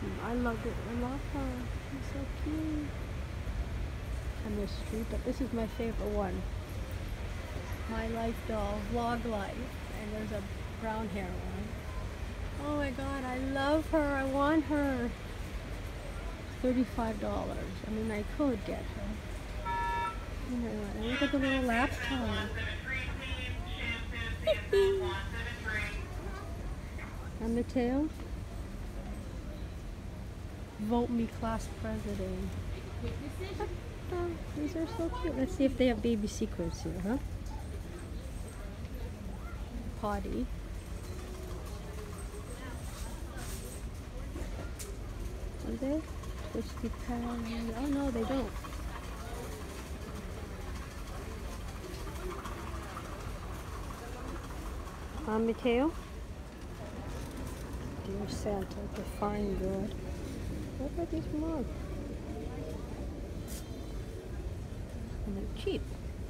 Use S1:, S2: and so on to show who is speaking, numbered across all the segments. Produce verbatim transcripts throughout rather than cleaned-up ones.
S1: I love it. I love her. She's so cute. On the street, but this is my favorite one. My Life doll, Vlog Life. And there's a brown hair one. Oh my god, I love her. I want her. thirty-five dollars. I mean, I could get her. Oh my god, and look at the little laptop. And the tail. Vote me class president. Oh, these are so cute. Let's see if they have baby secrets here, huh? Potty. Do they? Twisty pan. Oh no, they don't. On Mateo. Dear Santa, define good. What are these mugs? And they're cheap.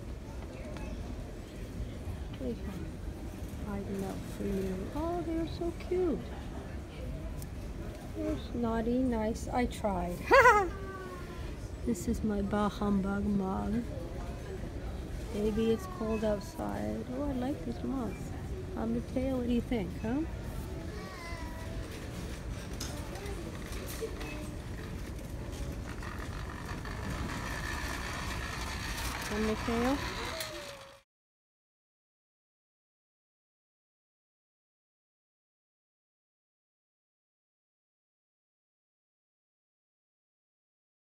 S1: These ones. Hiding out for you. Oh, they're so cute. There's naughty, nice. I tried. This is my Bah Humbug mug. Maybe it's cold outside. Oh, I like these mugs. On the tail, what do you think, huh? On the tail.